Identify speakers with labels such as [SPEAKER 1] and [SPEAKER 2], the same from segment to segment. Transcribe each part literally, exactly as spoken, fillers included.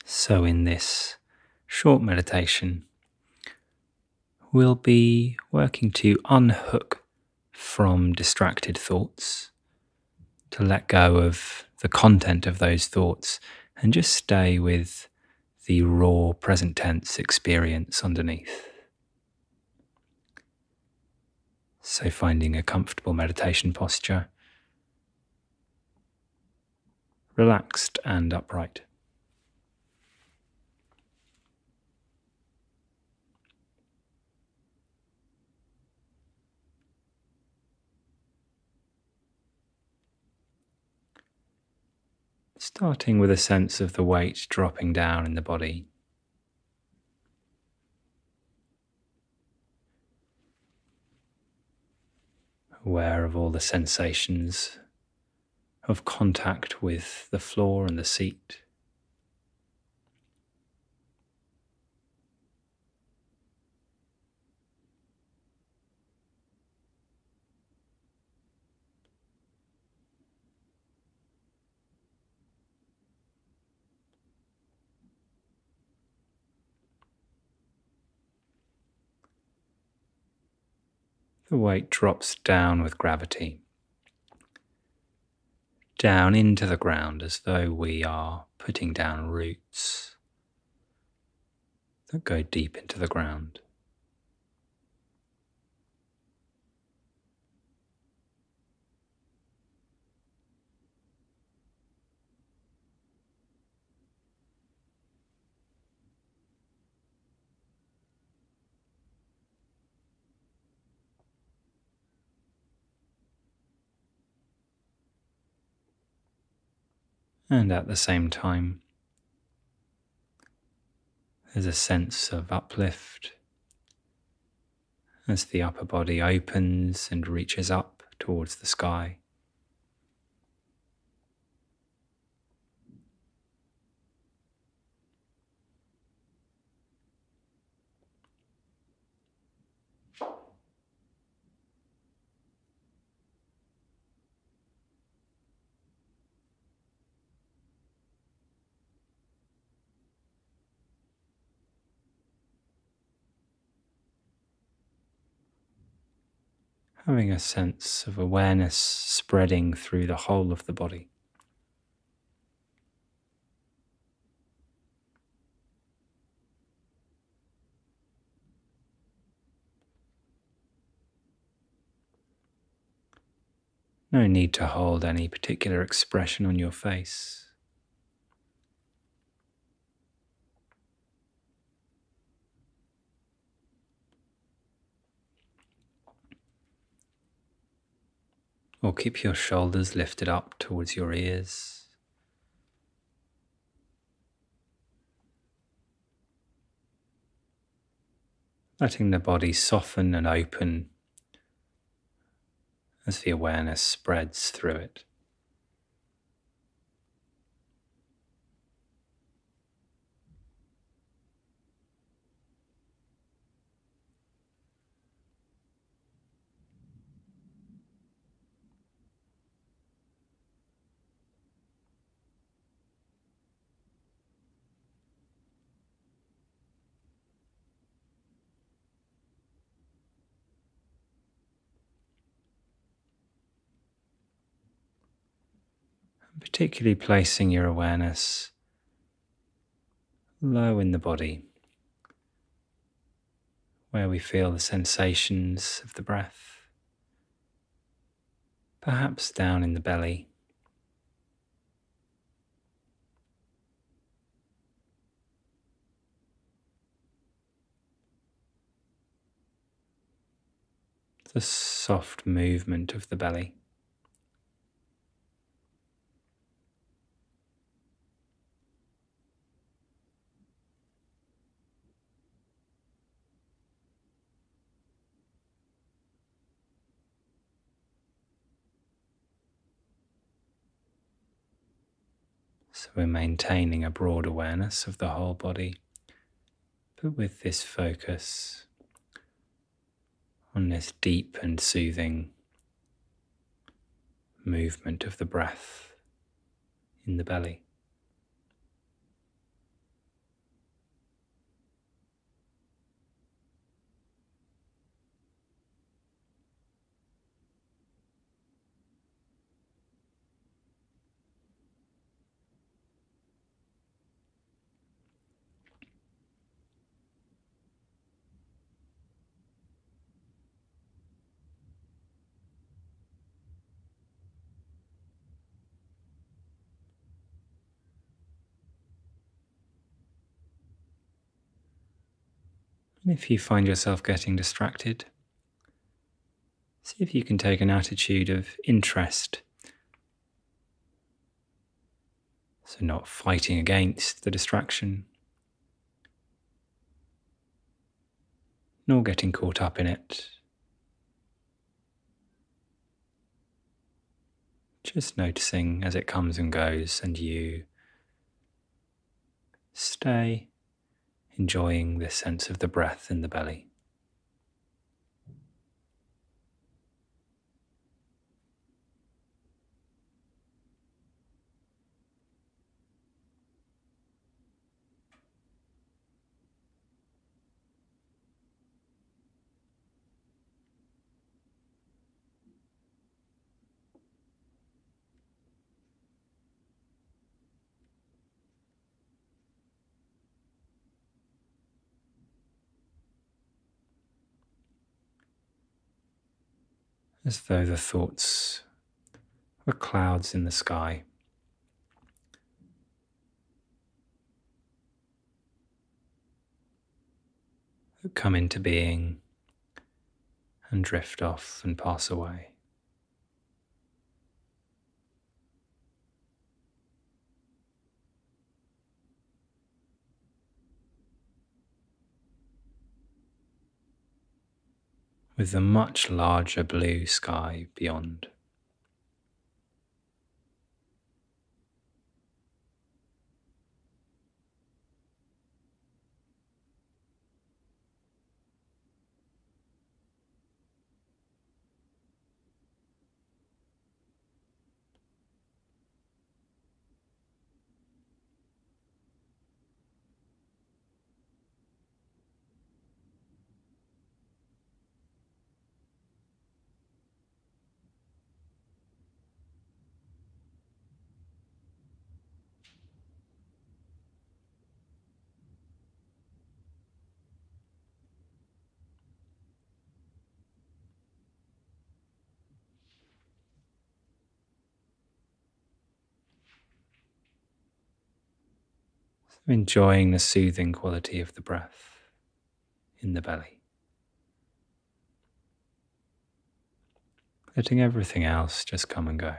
[SPEAKER 1] So in this short meditation, we'll be working to unhook from distracted thoughts, to let go of the content of those thoughts and just stay with the raw present tense experience underneath. So finding a comfortable meditation posture, relaxed and upright. Starting with a sense of the weight dropping down in the body. Aware of all the sensations of contact with the floor and the seat. The weight drops down with gravity, down into the ground as though we are putting down roots that go deep into the ground. And at the same time, there's a sense of uplift as the upper body opens and reaches up towards the sky. Having a sense of awareness spreading through the whole of the body. No need to hold any particular expression on your face. Or keep your shoulders lifted up towards your ears. Letting the body soften and open as the awareness spreads through it. Particularly placing your awareness low in the body, where we feel the sensations of the breath, perhaps down in the belly. The soft movement of the belly. So we're maintaining a broad awareness of the whole body, but with this focus on this deep and soothing movement of the breath in the belly. And if you find yourself getting distracted, see if you can take an attitude of interest. So not fighting against the distraction, nor getting caught up in it. Just noticing as it comes and goes, and you stay enjoying this sense of the breath in the belly. As though the thoughts were clouds in the sky. That come into being and drift off and pass away. With the much larger blue sky beyond. Enjoying the soothing quality of the breath in the belly. Letting everything else just come and go.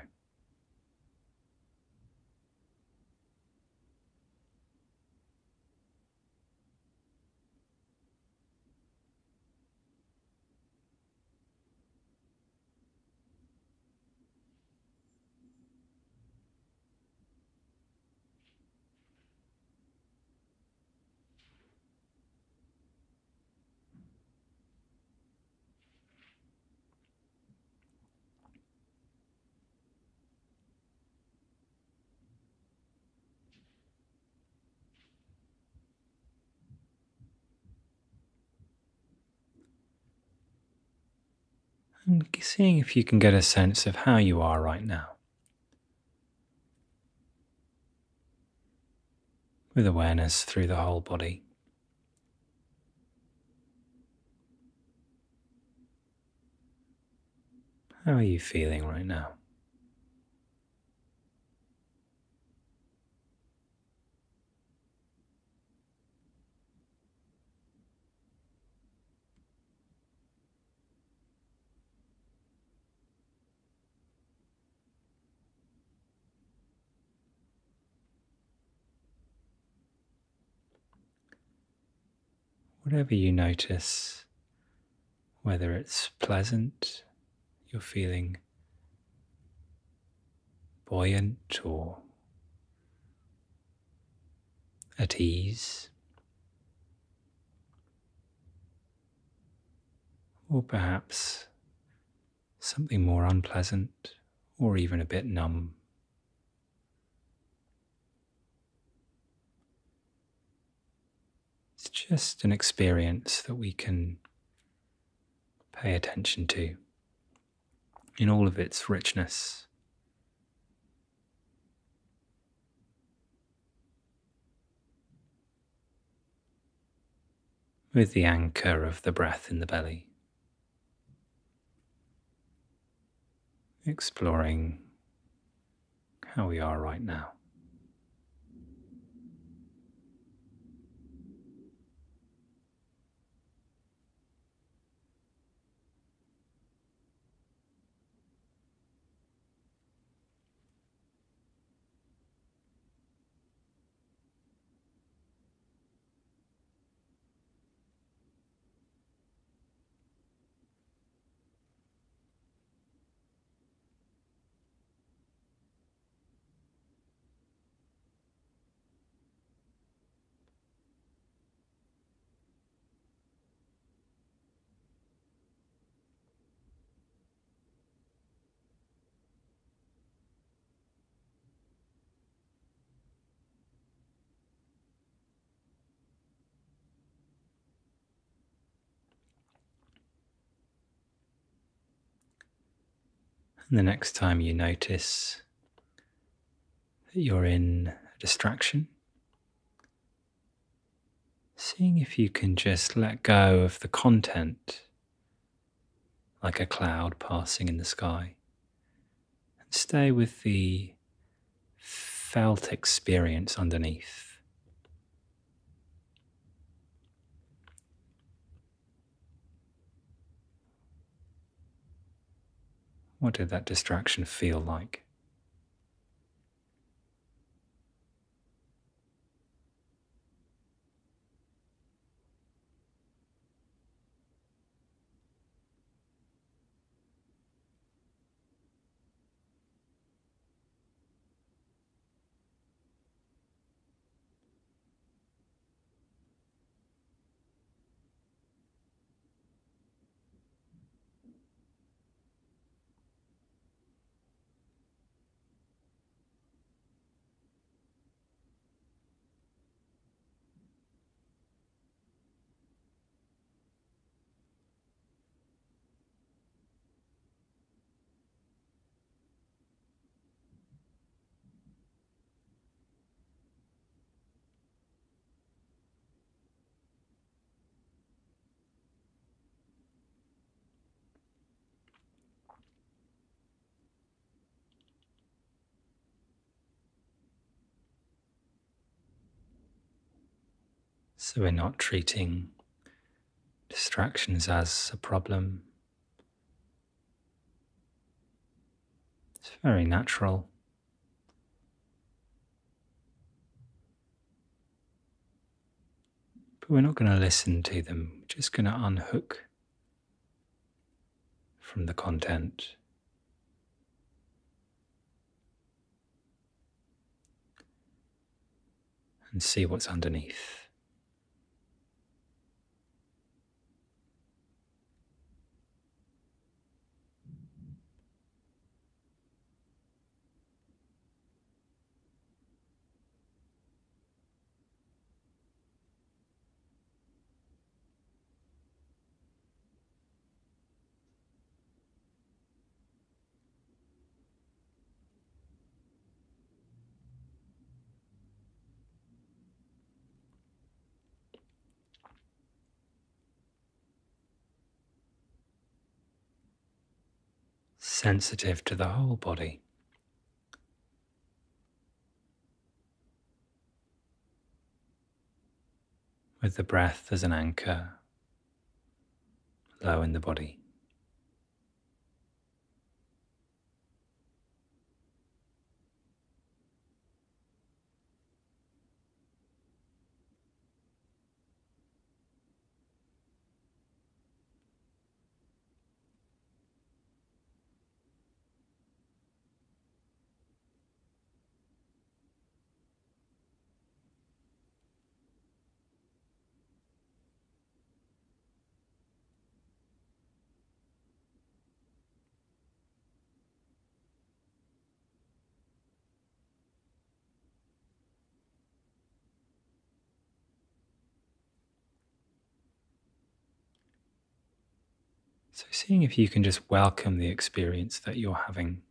[SPEAKER 1] And seeing if you can get a sense of how you are right now. With awareness through the whole body. How are you feeling right now? Whatever you notice, whether it's pleasant, you're feeling buoyant or at ease, or perhaps something more unpleasant or even a bit numb. It's just an experience that we can pay attention to in all of its richness. With the anchor of the breath in the belly. Exploring how we are right now. And the next time you notice that you're in a distraction, seeing if you can just let go of the content like a cloud passing in the sky and stay with the felt experience underneath. What did that distraction feel like? So we're not treating distractions as a problem. It's very natural. But we're not going to listen to them. We're just going to unhook from the content and see what's underneath. Sensitive to the whole body. With the breath as an anchor, low in the body. So seeing if you can just welcome the experience that you're having.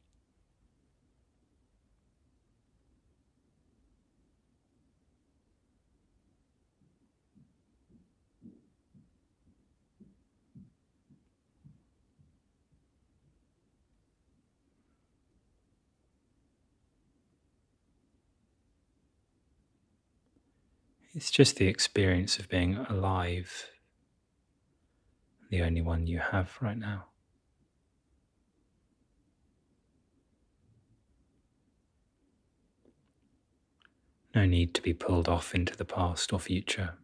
[SPEAKER 1] It's just the experience of being alive, the only one you have right now. No need to be pulled off into the past or future.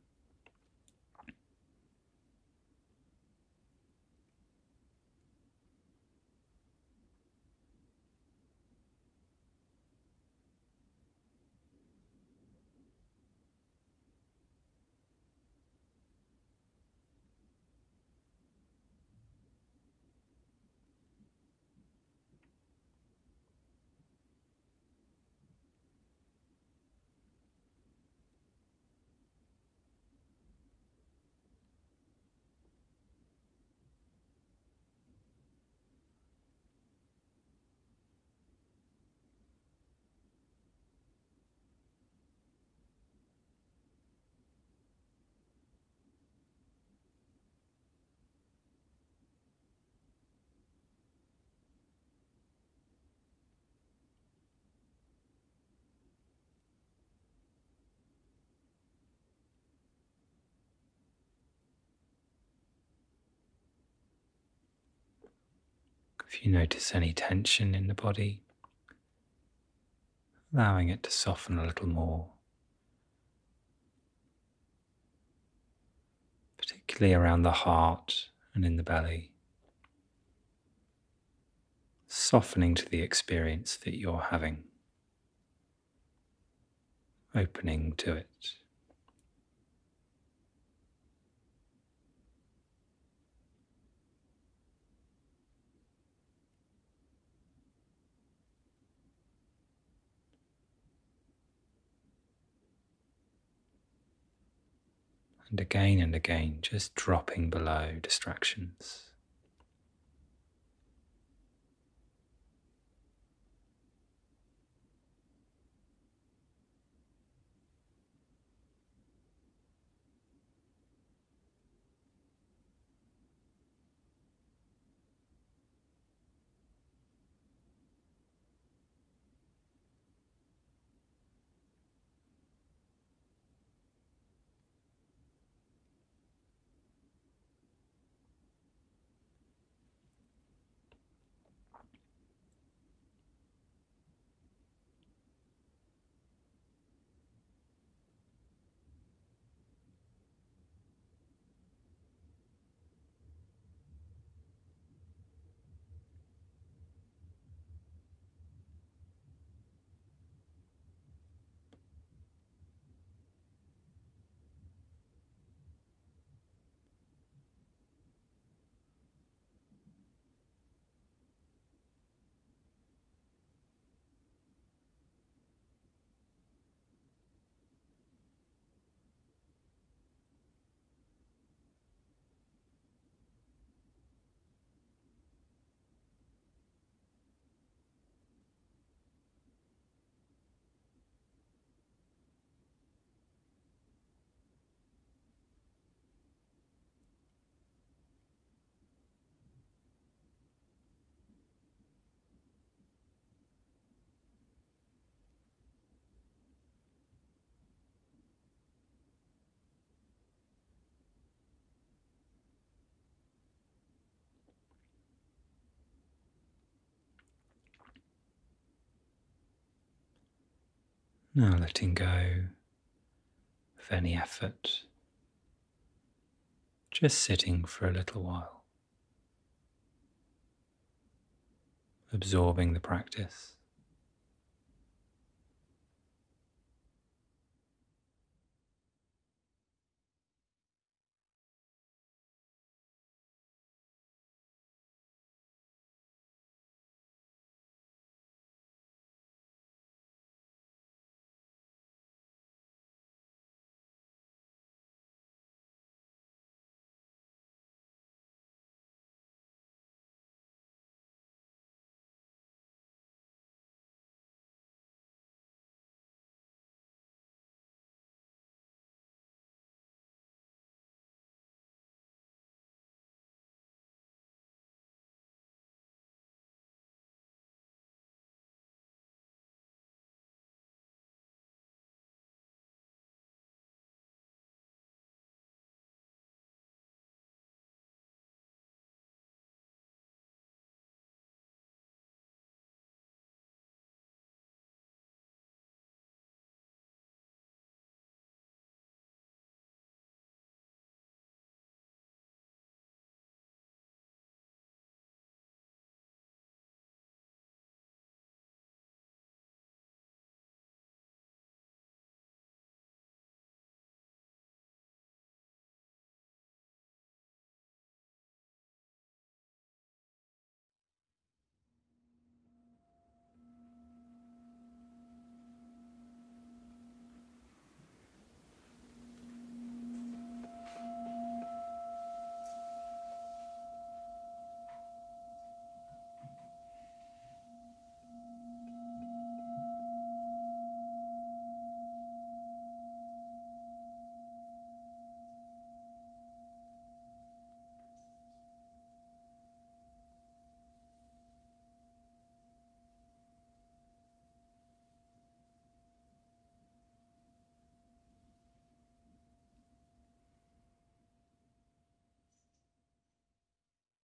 [SPEAKER 1] If you notice any tension in the body, allowing it to soften a little more, particularly around the heart and in the belly, softening to the experience that you're having, opening to it. And again and again, just dropping below distractions. Now letting go of any effort, just sitting for a little while, absorbing the practice.